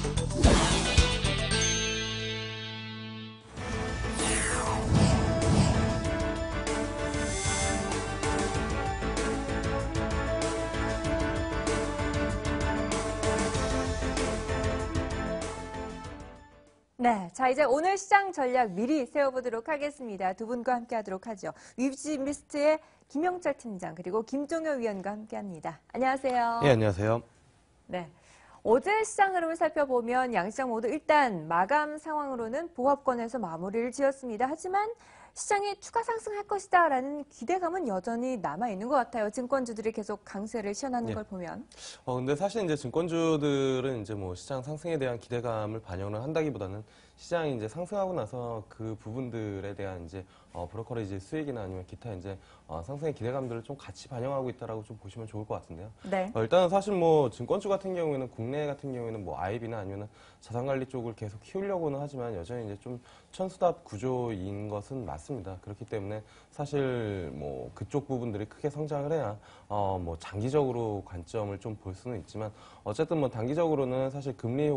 네, 자 이제 오늘 시장 전략 미리 세워보도록 하겠습니다. 두 분과 함께하도록 하죠. 위즈미스트의 김영철 팀장 그리고 김종효 위원과 함께합니다. 안녕하세요. 예, 안녕하세요. 네, 어제 시장 흐름을 살펴보면 양시장 모두 일단 마감 상황으로는 보합권에서 마무리를 지었습니다. 하지만 시장이 추가 상승할 것이다라는 기대감은 여전히 남아있는 것 같아요. 증권주들이 계속 강세를 시현하는 걸 보면. 근데 사실 이제 증권주들은 이제 뭐 시장 상승에 대한 기대감을 반영을 한다기보다는 시장이 이제 상승하고 나서 그 부분들에 대한 이제 브로커리지 수익이나 아니면 기타 이제 상승의 기대감들을 좀 같이 반영하고 있다라고 좀 보시면 좋을 것 같은데요. 네. 일단은 사실 뭐 증권주 같은 경우에는 국내 같은 경우에는 뭐 IB나 아니면 자산관리 쪽을 계속 키우려고는 하지만 여전히 이제 좀 천수답 구조인 것은 맞습니다. 그렇기 때문에 사실 뭐 그쪽 부분들이 크게 성장을 해야 뭐 장기적으로 관점을 좀 볼 수는 있지만 어쨌든 뭐 단기적으로는 사실 금리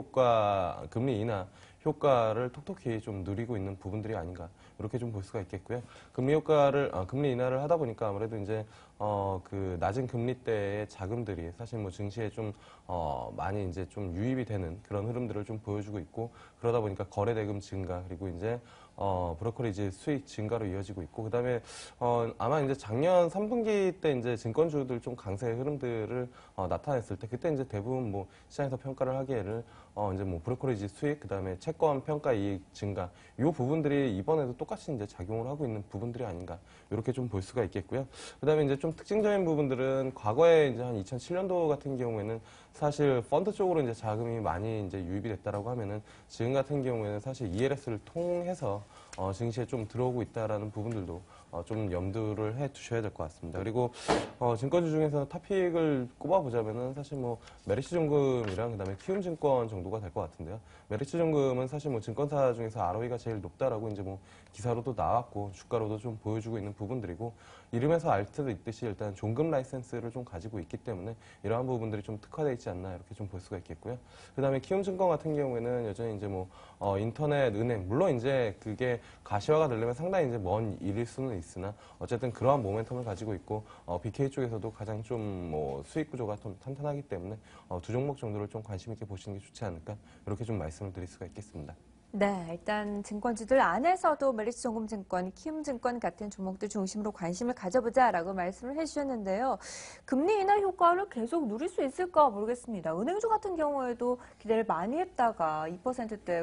인하 효과를 톡톡히 좀 누리고 있는 부분들이 아닌가 이렇게 좀 볼 수가 있겠고요. 금리 인하를 하다 보니까 아무래도 이제 그 낮은 금리 때의 자금들이 사실 뭐 증시에 좀 많이 이제 좀 유입이 되는 그런 흐름들을 좀 보여주고 있고 그러다 보니까 거래 대금 증가 그리고 이제 브로커리지 수익 증가로 이어지고 있고 그다음에 아마 이제 작년 3분기 때 이제 증권주들 좀 강세 흐름들을 나타냈을 때 그때 이제 대부분 뭐 시장에서 평가를 하기에는 이제 뭐 브로커리지 수익 그다음에 채권 평가 이익 증가 이 부분들이 이번에도 똑같이 이제 작용을 하고 있는 부분들이 아닌가 이렇게 좀 볼 수가 있겠고요. 그다음에 이제 좀 특징적인 부분들은 과거에 이제 한 2007년도 같은 경우에는 사실 펀드 쪽으로 이제 자금이 많이 이제 유입이 됐다라고 하면은 지금 같은 경우에는 사실 ELS를 통해서 증시에 좀 들어오고 있다라는 부분들도 좀 염두를 해 두셔야 될 것 같습니다. 그리고 증권주 중에서 탑픽을 꼽아보자면은 사실 뭐 메리츠증권이랑 그다음에 키움증권 정도가 될 것 같은데요. 메리츠증권은 사실 뭐 증권사 중에서 ROE가 제일 높다라고 이제 뭐 기사로도 나왔고 주가로도 좀 보여주고 있는 부분들이고 이름에서 알 수도 있듯이 일단 종금 라이센스를 좀 가지고 있기 때문에 이러한 부분들이 좀 특화되어 있지 않나 이렇게 좀 볼 수가 있겠고요. 그다음에 키움증권 같은 경우에는 여전히 이제 뭐 인터넷 은행 물론 이제 그게 가시화가 되려면 상당히 이제 먼 일일 수는 있으나 어쨌든 그러한 모멘텀을 가지고 있고 BK 쪽에서도 가장 좀 뭐 수익 구조가 좀 탄탄하기 때문에 두 종목 정도를 좀 관심 있게 보시는 게 좋지 않을까 이렇게 좀 말씀을 드릴 수가 있겠습니다. 네, 일단 증권주들 안에서도 메리츠증권, 키움증권 같은 종목들 중심으로 관심을 가져보자라고 말씀을 해주셨는데요. 금리 인하 효과를 계속 누릴 수 있을까 모르겠습니다. 은행주 같은 경우에도 기대를 많이 했다가 2%대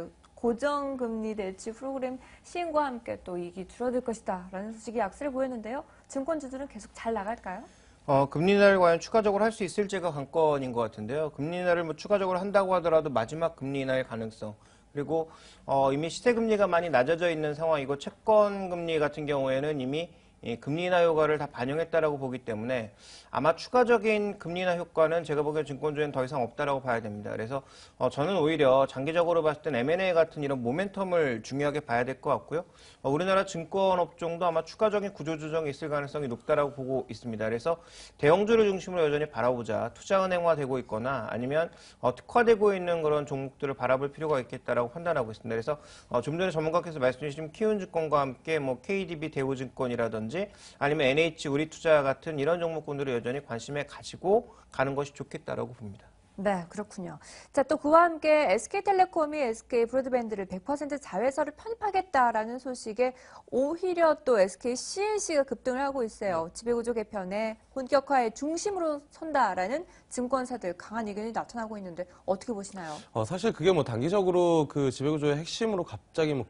고정금리 대출 프로그램 시행과 함께 또 이익이 줄어들 것이다 라는 소식이 약세를 보였는데요. 증권주들은 계속 잘 나갈까요? 금리 인하를 과연 추가적으로 할 수 있을지가 관건인 것 같은데요. 금리 인하를 뭐 추가적으로 한다고 하더라도 마지막 금리 인하의 가능성 그리고 이미 시세금리가 많이 낮아져 있는 상황이고 채권금리 같은 경우에는 이미 금리 인하 효과를 다 반영했다라고 보기 때문에 아마 추가적인 금리 인하 효과는 제가 보기엔 증권주에는 더 이상 없다라고 봐야 됩니다. 그래서 저는 오히려 장기적으로 봤을 땐 M&A 같은 이런 모멘텀을 중요하게 봐야 될 것 같고요. 우리나라 증권업종도 아마 추가적인 구조조정이 있을 가능성이 높다라고 보고 있습니다. 그래서 대형주를 중심으로 여전히 바라보자. 투자은행화되고 있거나 아니면 특화되고 있는 그런 종목들을 바라볼 필요가 있겠다라고 판단하고 있습니다. 그래서 좀 전에 전문가께서 말씀 주신 키움증권과 함께 뭐 KDB 대우증권이라든지 아니면 NH 우리투자 같은 이런 종목군들을 여전히 관심에 가지고 가는 것이 좋겠다라고 봅니다. 네, 그렇군요. 자, 또 그와 함께 SK텔레콤이 SK브로드밴드를 100% 자회사를 편입하겠다라는 소식에 오히려 또 SKCNC가 급등을 하고 있어요. 지배구조 개편의 본격화의 중심으로 선다라는 증권사들 강한 의견이 나타나고 있는데 어떻게 보시나요? 사실 그게 뭐 단기적으로 그 지배구조의 핵심으로 갑자기 뭐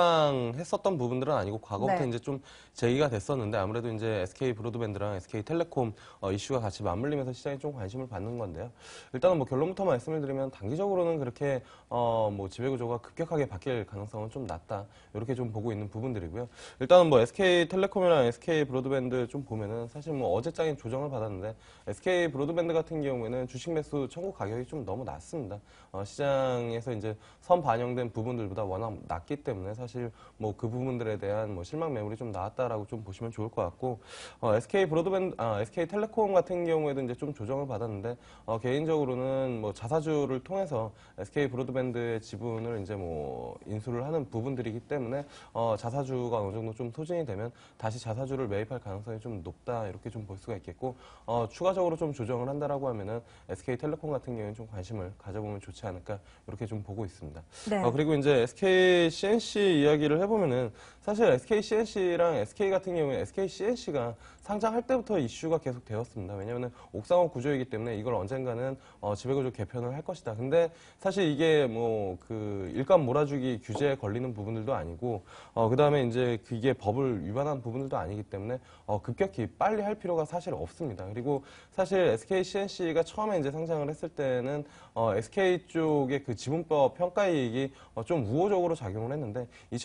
급부상했었던 부분들은 아니고 과거부터 네. 이제 좀 제기가 됐었는데 아무래도 이제 SK브로드밴드랑 SK텔레콤 이슈가 같이 맞물리면서 시장에 좀 관심을 받는 건데요. 일단은 뭐 결론부터 말씀을 드리면 단기적으로는 그렇게 뭐 지배구조가 급격하게 바뀔 가능성은 좀 낮다. 이렇게 좀 보고 있는 부분들이고요. 일단은 뭐 SK텔레콤이랑 SK브로드밴드 좀 보면은 사실 뭐 어제장에 상당히 조정을 받았는데 SK 브로드밴드 같은 경우에는 주식 매수 청구 가격이 좀 너무 낮습니다. 시장에서 이제 선 반영된 부분들보다 워낙 낮기 때문에 사실 뭐 그 부분들에 대한 뭐 실망 매물이 좀 나왔다라고 좀 보시면 좋을 것 같고 SK텔레콤 같은 경우에도 이제 좀 조정을 받았는데 개인적으로는 뭐 자사주를 통해서 SK 브로드밴드의 지분을 이제 뭐 인수를 하는 부분들이기 때문에 자사주가 어느 정도 좀 소진이 되면 다시 자사주를 매입할 가능성이 좀 높다 이렇게 좀 볼 수가 있겠고 추가적으로 좀 조정을 한다라고 하면은 SK텔레콤 같은 경우에는 좀 관심을 가져보면 좋지 않을까 이렇게 좀 보고 있습니다. 네. 그리고 이제 SK CNC 이야기를 해보면은 사실 SK CNC랑 SK 같은 경우에 SK CNC가 상장할 때부터 이슈가 계속 되었습니다. 왜냐하면 옥상호 구조이기 때문에 이걸 언젠가는 지배구조 개편을 할 것이다. 근데 사실 이게 뭐 그 일감 몰아주기 규제에 걸리는 부분들도 아니고 그 다음에 이제 그게 법을 위반한 부분들도 아니기 때문에 급격히 빨리 할 필요가 사실 없습니다. 그리고 사실 SK CNC가 처음에 이제 상장을 했을 때는 SK 쪽의 그 지분법 평가이익이 좀 우호적으로 작용을 했는데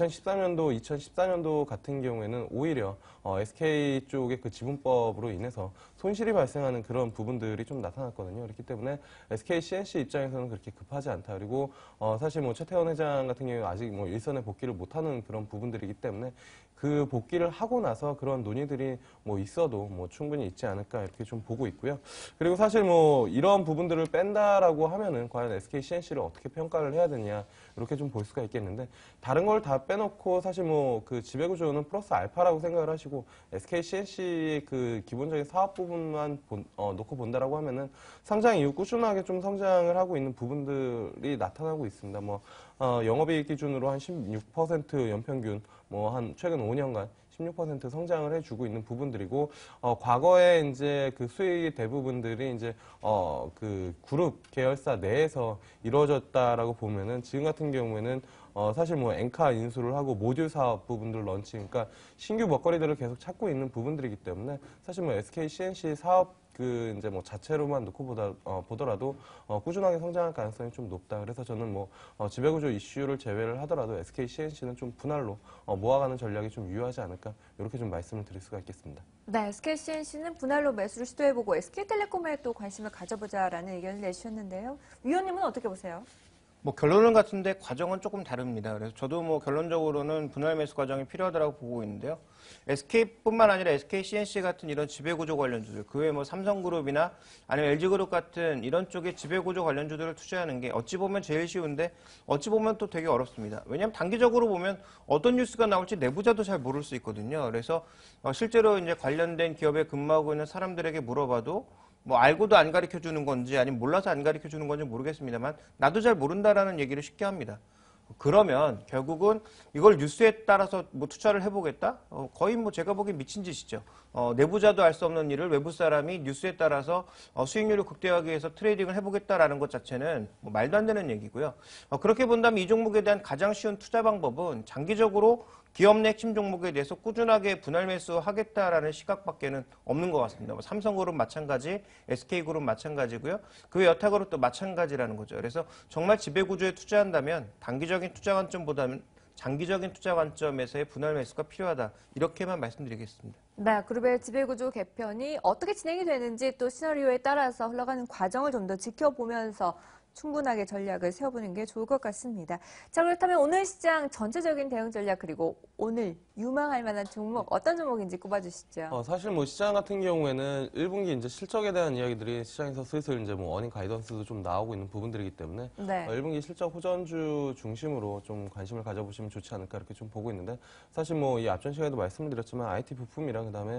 2014년도 같은 경우에는 오히려 SK 쪽의 그 지분법으로 인해서 손실이 발생하는 그런 부분들이 좀 나타났거든요. 그렇기 때문에 SK CNC 입장에서는 그렇게 급하지 않다. 그리고 사실 뭐 최태원 회장 같은 경우에 아직 뭐 일선에 복귀를 못하는 그런 부분들이기 때문에 그 복귀를 하고 나서 그런 논의들이 뭐 있어도 뭐 충분히 있지 않을까 이렇게 좀 보고 있고요. 그리고 사실 뭐 이런 부분들을 뺀다라고 하면은 과연 SK CNC를 어떻게 평가를 해야 되냐 이렇게 좀 볼 수가 있겠는데 다른 걸 다 빼놓고 사실 뭐 그 지배구조는 플러스 알파라고 생각을 하시고 SK CNC의 그 기본적인 사업 부분만 놓고 본다라고 하면은 상장 이후 꾸준하게 좀 성장을 하고 있는 부분들이 나타나고 있습니다. 뭐 영업이익 기준으로 한 16% 연평균 뭐 한 최근 5년간 16% 성장을 해주고 있는 부분들이고 과거에 이제 그 수익의 대부분들이 이제 그 그룹 계열사 내에서 이루어졌다라고 보면은 지금 같은 경우에는 사실 뭐 엔카 인수를 하고 모듈 사업 부분들 런치, 그러니까 신규 먹거리들을 계속 찾고 있는 부분들이기 때문에 사실 뭐 SK CNC 사업 그 이제 뭐 자체로만 놓고 보더라도 꾸준하게 성장할 가능성이 좀 높다. 그래서 저는 뭐 지배구조 이슈를 제외를 하더라도 SK CNC는 좀 분할로 모아가는 전략이 좀 유효하지 않을까 이렇게 좀 말씀을 드릴 수가 있겠습니다. 네, SK CNC는 분할로 매수를 시도해보고 SK텔레콤에 또 관심을 가져보자라는 의견을 내주셨는데요. 위원님은 어떻게 보세요? 뭐 결론은 같은데 과정은 조금 다릅니다. 그래서 저도 뭐 결론적으로는 분할 매수 과정이 필요하다고 보고 있는데요. SK뿐만 아니라 SK CNC 같은 이런 지배구조 관련주들, 그 외에 뭐 삼성그룹이나 아니면 LG그룹 같은 이런 쪽의 지배구조 관련주들을 투자하는 게 어찌 보면 제일 쉬운데 어찌 보면 또 되게 어렵습니다. 왜냐하면 단기적으로 보면 어떤 뉴스가 나올지 내부자도 잘 모를 수 있거든요. 그래서 실제로 이제 관련된 기업에 근무하고 있는 사람들에게 물어봐도 뭐 알고도 안 가르쳐 주는 건지 아니면 몰라서 안 가르쳐 주는 건지 모르겠습니다만 나도 잘 모른다라는 얘기를 쉽게 합니다. 그러면 결국은 이걸 뉴스에 따라서 뭐 투자를 해보겠다? 거의 뭐 제가 보기엔 미친 짓이죠. 내부자도 알 수 없는 일을 외부 사람이 뉴스에 따라서 수익률을 극대화하기 위해서 트레이딩을 해보겠다라는 것 자체는 뭐 말도 안 되는 얘기고요. 그렇게 본다면 이 종목에 대한 가장 쉬운 투자 방법은 장기적으로 기업 내 핵심 종목에 대해서 꾸준하게 분할 매수하겠다라는 시각밖에는 없는 것 같습니다. 뭐 삼성그룹 마찬가지, SK그룹 마찬가지고요. 그 외 여타그룹 도 마찬가지라는 거죠. 그래서 정말 지배구조에 투자한다면 단기적인 투자 관점보다는 장기적인 투자 관점에서의 분할 매수가 필요하다. 이렇게만 말씀드리겠습니다. 네, 그룹의 지배구조 개편이 어떻게 진행이 되는지 또 시나리오에 따라서 흘러가는 과정을 좀 더 지켜보면서 충분하게 전략을 세워보는 게 좋을 것 같습니다. 자, 그렇다면 오늘 시장 전체적인 대응 전략 그리고 오늘 유망할 만한 종목 어떤 종목인지 꼽아주시죠. 사실 뭐 시장 같은 경우에는 1분기 이제 실적에 대한 이야기들이 시장에서 슬슬 이제 뭐 어닝 가이던스도 좀 나오고 있는 부분들이기 때문에 네. 1분기 실적 호전주 중심으로 좀 관심을 가져보시면 좋지 않을까 이렇게 좀 보고 있는데 사실 뭐 이 앞전 시간에도 말씀을 드렸지만 IT 부품이랑 그다음에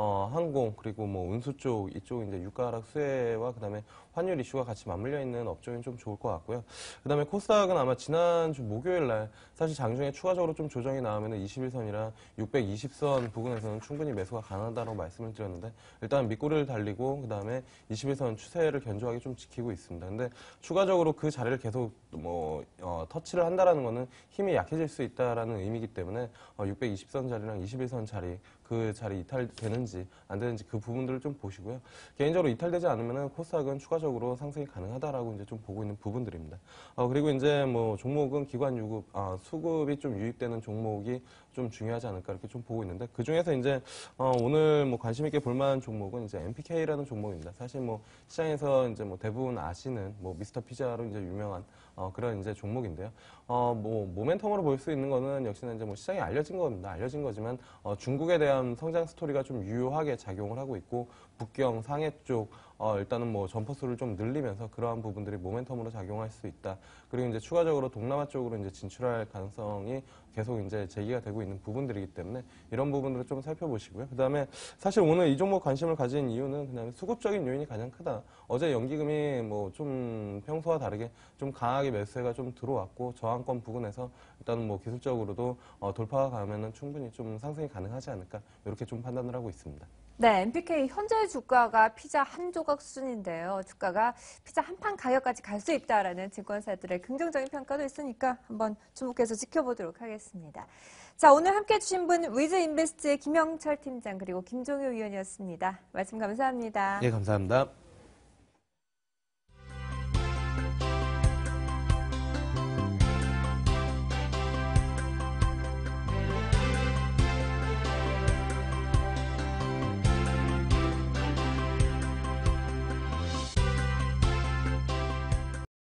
항공 그리고 뭐 운수 쪽 이쪽 이제 유가락 수혜와 그다음에 환율 이슈가 같이 맞물려 있는 업종이 좀 좋을 것 같고요. 그다음에 코스닥은 아마 지난주 목요일 날 사실 장중에 추가적으로 좀 조정이 나오면 21선이랑 620선 부근에서는 충분히 매수가 가능하다고 말씀을 드렸는데 일단 밑꼬리를 달리고 그다음에 21선 추세를 견조하게 좀 지키고 있습니다. 근데 추가적으로 그 자리를 계속 뭐 터치를 한다라는 거는 힘이 약해질 수 있다라는 의미이기 때문에 620선 자리랑 21선 자리 그 자리 이탈되는지 안 되는지 그 부분들을 좀 보시고요. 개인적으로 이탈되지 않으면은 코스닥은 추가적으로 상승이 가능하다라고 이제 좀 보고 있는 부분들입니다. 그리고 이제 뭐 종목은 기관 유급, 수급이 좀 유입되는 종목이 좀 중요하지 않을까 이렇게 좀 보고 있는데 그 중에서 이제 오늘 뭐 관심 있게 볼 만한 종목은 이제 MPK라는 종목입니다. 사실 뭐 시장에서 이제 뭐 대부분 아시는 뭐 미스터 피자로 이제 유명한 그런 이제 종목인데요. 뭐 모멘텀으로 볼 수 있는 거는 역시나 이제 뭐 시장에 알려진 겁니다. 알려진 거지만 중국에 대한 성장 스토리가 좀 유효하게 작용을 하고 있고 북경 상해 쪽 일단은 뭐 점퍼수를 좀 늘리면서 그러한 부분들이 모멘텀으로 작용할 수 있다. 그리고 이제 추가적으로 동남아 쪽으로 이제 진출할 가능성이 계속 이제 제기가 되고 있는 부분들이기 때문에 이런 부분들을 좀 살펴보시고요. 그 다음에 사실 오늘 이 종목 관심을 가진 이유는 그냥 수급적인 요인이 가장 크다. 어제 연기금이 뭐 좀 평소와 다르게 좀 강하게 매수세가 좀 들어왔고 저항권 부근에서 일단은 뭐 기술적으로도 돌파가 가면은 충분히 좀 상승이 가능하지 않을까 이렇게 좀 판단을 하고 있습니다. 네, MPK 현재 주가가 피자 한 조각 수준인데요. 주가가 피자 한 판 가격까지 갈 수 있다라는 증권사들의 긍정적인 평가도 있으니까 한번 주목해서 지켜보도록 하겠습니다. 자, 오늘 함께해 주신 분 위즈인베스트의 김영철 팀장 그리고 김종효 위원이었습니다. 말씀 감사합니다. 예, 감사합니다.